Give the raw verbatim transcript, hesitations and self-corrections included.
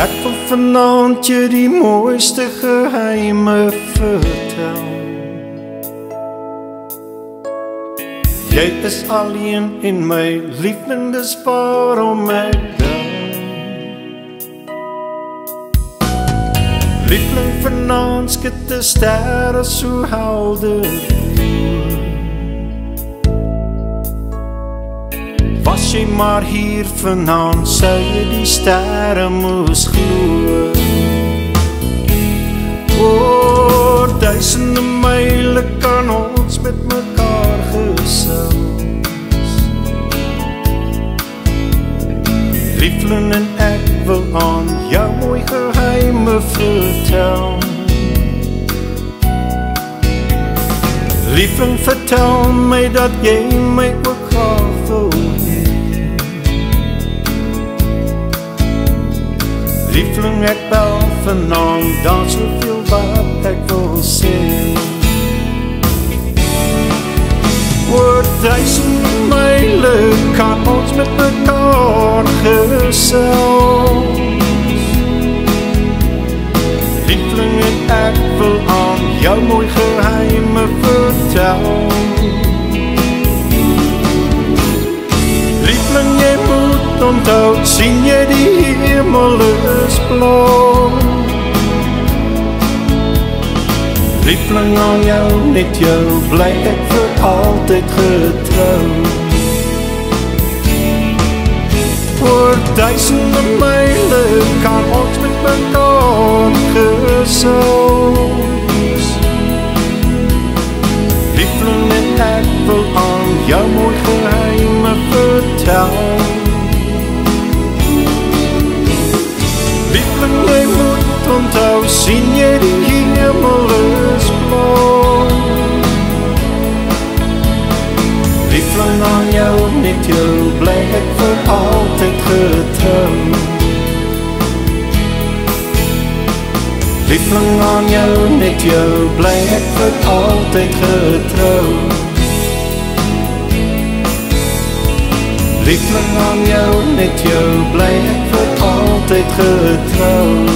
Ek wil vanaand jou die mooiste geheime vertel. Jy is alleen en my liefling, dis waarom ek bel. Liefling, vanaand skud die sterre so helder. Was jy maar hier vanaand, sou jy die sterre moes glo. Oor duisende myle kan ons met mekaar gesels. Liefling, en ek wil aan jou mooi geheime vertel. Liefling, vertel my dat jy my ook graag wil hê. Liefling, ek bel vanaand, daar soveel wat ek wil sê. Oor duisende myle kan ons met mekaar gesels. Liefling, en ek wil aan jou mooi geheime vertel. Liefling, jy moet onthou, sien jy die hemel is blauw. Liefling, aan jou, net jou, bly ek vir altyd getrou. Oor duisende myle kan ons met mekaar gesels. Liefling, en ek wil aan jou mooi geheime vertel. Liefling, jy moet onthou, sien jy die hemel is blauw. Liefling, aan jou, net jou, bly ek vir altyd getrou. Liefling, aan jou, net jou, bly ek vir altyd getrou. Liefling, aan jou, net jou, bly ek vir altyd getrou.